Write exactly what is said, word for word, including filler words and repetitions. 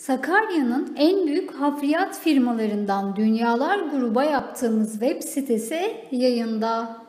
Sakarya'nın en büyük hafriyat firmalarından Dünyalar Gruba yaptığımız web sitesi yayında.